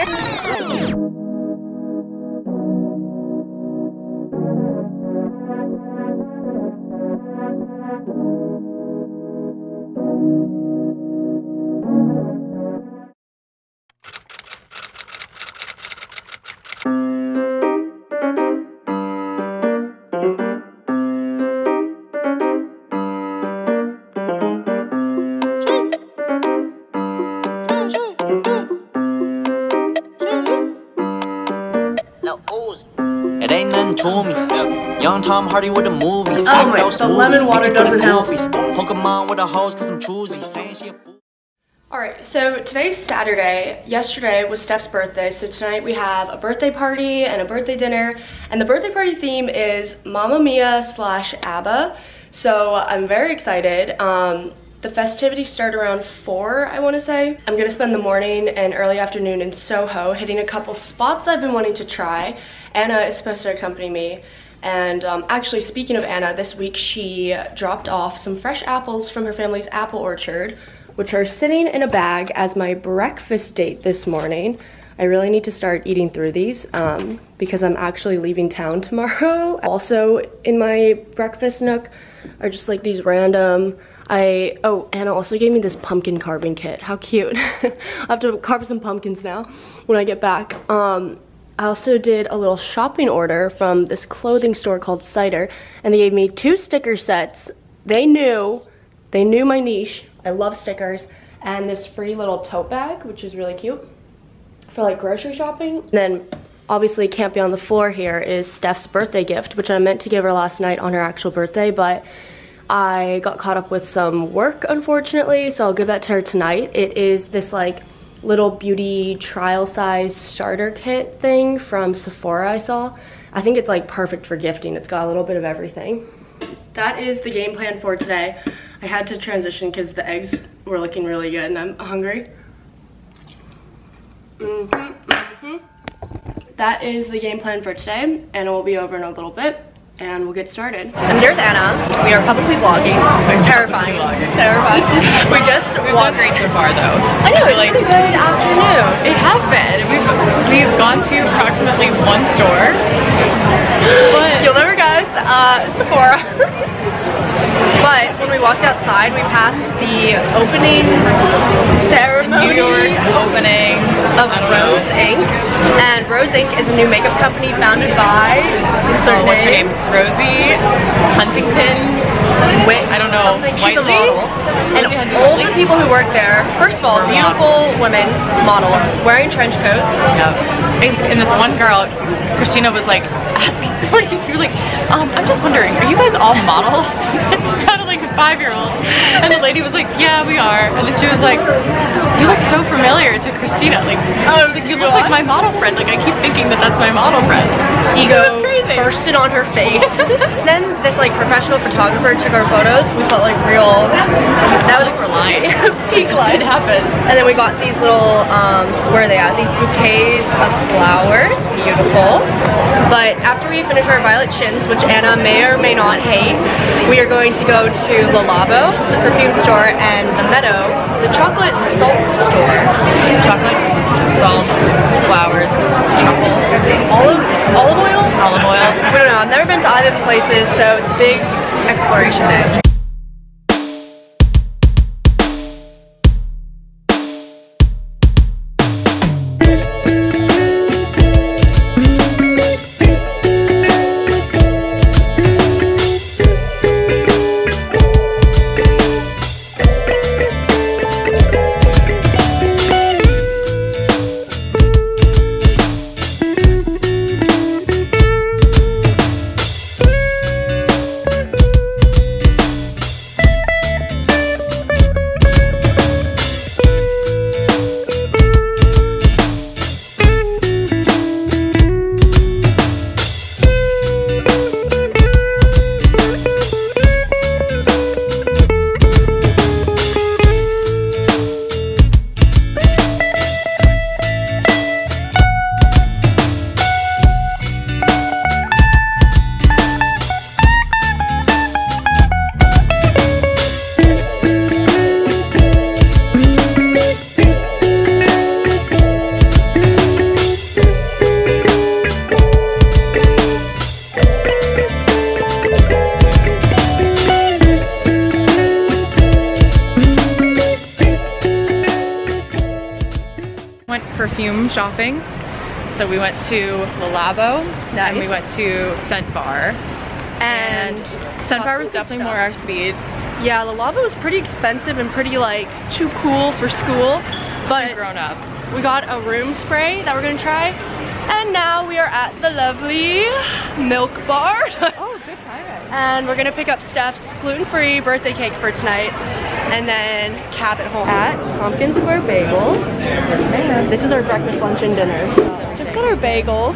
It ain't nothing to me. Young Tom Hardy with the movies. Oh wait, the lemon water doesn't help. Pokemon with the hoes cause I'm choosy. Saying she a fool. Alright, so today's Saturday. Yesterday was Steph's birthday, so tonight we have a birthday party and a birthday dinner. And the birthday party theme is Mamma Mia / ABBA. So I'm very excited. The festivities start around 4, I want to say. I'm gonna spend the morning and early afternoon in Soho, hitting a couple spots I've been wanting to try. Anna is supposed to accompany me. And actually, speaking of Anna, this week she dropped off some fresh apples from her family's apple orchard, which are sitting in a bag as my breakfast date this morning. I really need to start eating through these because I'm actually leaving town tomorrow. Also in my breakfast nook are just like these random, oh, Anna also gave me this pumpkin carving kit. How cute. I have to carve some pumpkins now when I get back. I also did a little shopping order from this clothing store called Cider, and they gave me 2 sticker sets. They knew my niche. I love stickers. And this free little tote bag, which is really cute for like grocery shopping. And then obviously can't be on the floor here is Steph's birthday gift, which I meant to give her last night on her actual birthday, but I got caught up with some work, unfortunately, so I'll give that to her tonight. It is this like little beauty trial size starter kit thing from Sephora I saw. I think it's like perfect for gifting. It's got a little bit of everything. That is the game plan for today. I had to transition because the eggs were looking really good and I'm hungry. That is the game plan for today, and it will be over in a little bit. And we'll get started. And there's Anna. We are publicly vlogging. Terrifying. Terrifying. We've done great so far though. I know, it's been a good afternoon. It has been. We've gone to approximately 1 store. But you'll never guess, Sephora. But when we walked outside, we passed the opening ceremony. New York opening of Rose Inc. And Rose Inc. is a new makeup company founded by what's her name? Rosie Huntington. I don't know. She's a model. And all the people who work there, first of all, beautiful women, models, wearing trench coats. Yep. And this one girl, Christina, was like asking, you were like, I'm just wondering, are you guys all models? And she sounded like a 5-year-old. And the lady was like, yeah, we are. And then she was like, you look so familiar to Christina. Like, oh, you look like my model friend. Like, I keep thinking that that's my model friend. Ego bursted on her face. Then this like professional photographer took our photos. We felt like real. That was we're lying. Peak life. It did happen. And then we got these little, where are they at? These bouquets of flowers. Beautiful. But after we finish our violet chins, which Anna may or may not hate, we are going to go to the Labo, the perfume store, and the Meadow, the chocolate salt store. Chocolate, salt, flowers, truffle, olive oil? Olive oil. We don't know. I've never been to either of the places, so it's a big exploration day. perfume shopping. So we went to Labo, and we went to Scent Bar. And Scent Bar was definitely more our speed. Yeah, the Labo was pretty expensive and pretty like too cool for school. But too grown up. We got a room spray that we're gonna try. And now we are at the lovely Milk Bar. Oh, good timing. And we're gonna pick up Steph's gluten-free birthday cake for tonight. And then cab it home at Tompkins Square Bagels. And this is our breakfast, lunch, and dinner. So just got our bagels.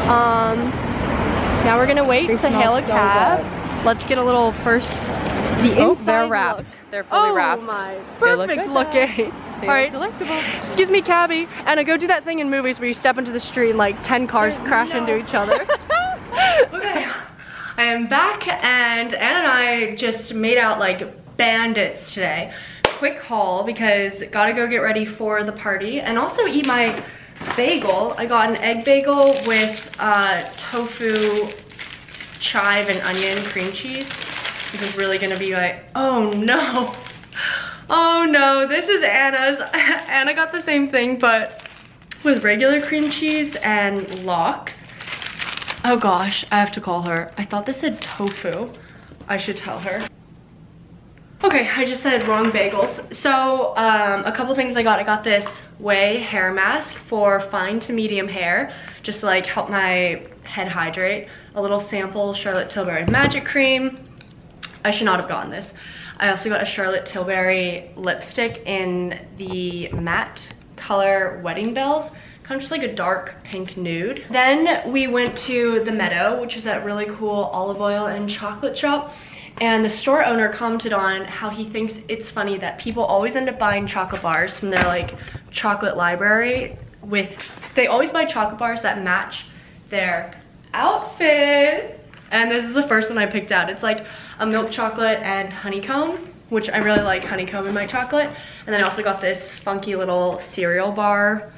Now we're gonna wait to hail a cab. Let's get a little first, the inside they're wrapped. Look. They're fully wrapped. Oh my, perfect looking. They All right, delectable. Excuse me, cabby. Anna, go do that thing in movies where you step into the street and like 10 cars crash into each other. Okay, I am back and Anna and I just made out like bandits today. Quick haul because gotta go get ready for the party and also eat my bagel. I got an egg bagel with tofu, chive, and onion cream cheese. This is really gonna be like, oh no. Oh no, this is Anna's. Anna got the same thing, but with regular cream cheese and lox. Oh gosh, I have to call her. I thought this said tofu. I should tell her. Okay, I just said wrong bagels. So, a couple things I got. I got this Way hair mask for fine to medium hair, just to like help my head hydrate. A little sample Charlotte Tilbury magic cream. I should not have gotten this. I also got a Charlotte Tilbury lipstick in the matte color Wedding Bells, kind of just like a dark pink nude. Then we went to the Meadow, which is that really cool olive oil and chocolate shop. And the store owner commented on how he thinks it's funny that people always end up buying chocolate bars from their like chocolate library they always buy chocolate bars that match their outfit. And this is the first one I picked out. It's like a milk chocolate and honeycomb, which I really like honeycomb in my chocolate. And then I also got this funky little cereal bar.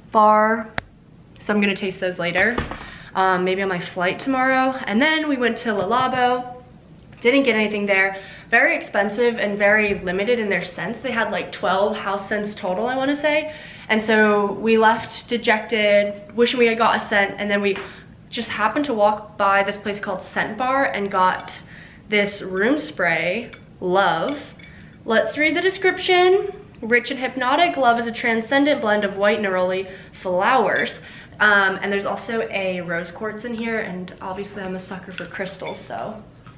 So I'm gonna taste those later. Maybe on my flight tomorrow. And then we went to Labo. Didn't get anything there. Very expensive and very limited in their scents. They had like 12 house scents total, I wanna say. And so we left dejected, wishing we had got a scent, and then we just happened to walk by this place called Scent Bar and got this room spray, Love. Let's read the description. Rich and hypnotic, Love is a transcendent blend of white neroli flowers. And there's also a rose quartz in here, and obviously I'm a sucker for crystals, so.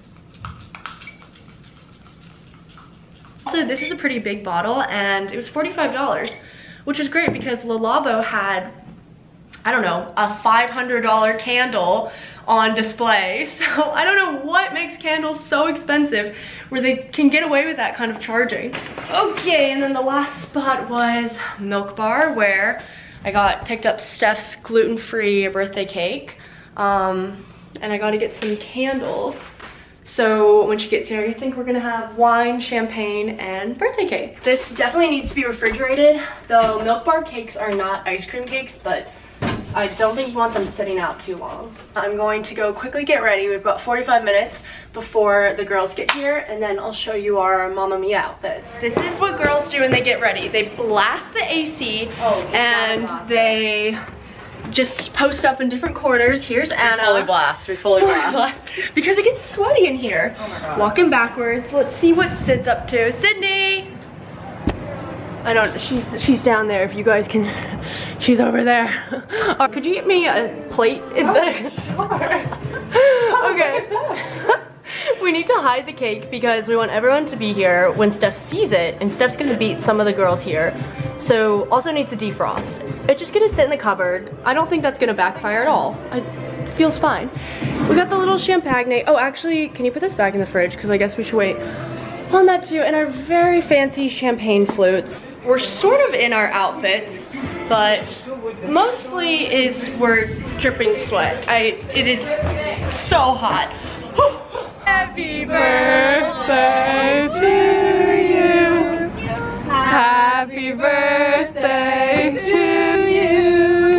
Also, this is a pretty big bottle, and it was $45, which is great because Le Labo had, I don't know, a $500 candle on display. So I don't know what makes candles so expensive where they can get away with that kind of charging. Okay, and then the last spot was Milk Bar, where I picked up Steph's gluten-free birthday cake. And I got to get some candles. So when she gets here, I think we're gonna have wine, champagne, and birthday cake. This definitely needs to be refrigerated. The Milk Bar cakes are not ice cream cakes, but I don't think you want them sitting out too long. I'm going to go quickly get ready. We've got 45 minutes before the girls get here, and then I'll show you our Mamma Mia outfits. This is what girls do when they get ready. They blast the AC, and they just post up in different corners. Here's Anna. We fully blast. Because it gets sweaty in here. Oh my God. Walking backwards. Let's see what Sid's up to. Sydney! I don't, she's down there if you guys can, she's over there. Could you get me a plate in the? Sure. Okay. We need to hide the cake because we want everyone to be here when Steph sees it, and Steph's gonna beat some of the girls here. So also needs to defrost. It's just gonna sit in the cupboard. I don't think that's gonna backfire at all. It feels fine. We got the little champagne. Oh, actually, can you put this back in the fridge? Because I guess we should wait on that too. And our very fancy champagne flutes. We're sort of in our outfits, but mostly we're dripping sweat. It is so hot. Happy birthday to you. Happy birthday to you.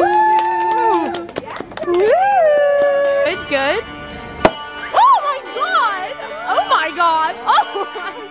Woo! Good. Oh my God! Oh my God! Oh my.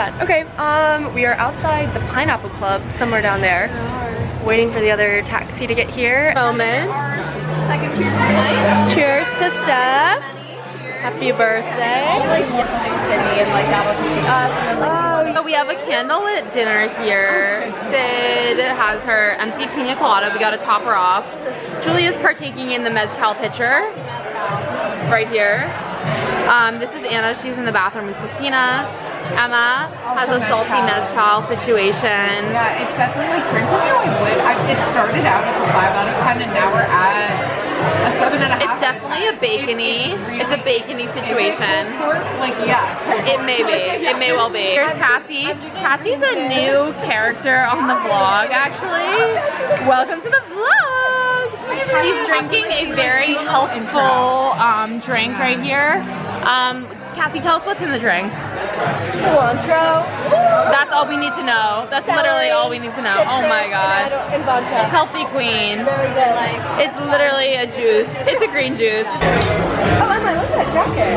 bad. Okay, we are outside the Pineapple Club, somewhere down there. Waiting for the other taxi to get here. Moment. Second cheers tonight. Cheers to Steph. Happy birthday. Like something Sydney and like that was to see us and then like So we have a candlelit dinner here. Sid has her empty pina colada. We gotta top her off. Julia's partaking in the mezcal pitcher. Right here. This is Anna. She's in the bathroom with Christina. Emma has a salty mezcal situation. Yeah, it's definitely like drink review I would. It started out as a 5 out of 10 and now we're at a 7.5. It's definitely a bacony. It's a bacony situation. Like, yeah. It may be. It may well be. Here's Cassie. Cassie's a new character on the vlog, actually. Welcome to the vlog. She's drinking a very healthful drink right here. Cassie, tell us what's in the drink. cilantro. That's all we need to know. That's literally all we need to know. Oh my god. And vodka. Healthy queen. Very good. Like. It's literally a juice. It's a green juice. Oh, Emma, look at that jacket.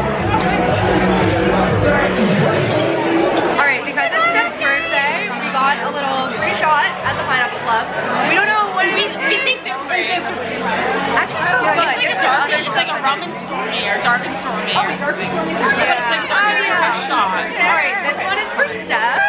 Alright, because it's Steph's birthday, we got a little free shot at the Pineapple Club. We don't know what We think they're free. actually sounds good. It's like a rum and stormy or dark and stormy. Yeah. A shot. Alright, this one is for Steph.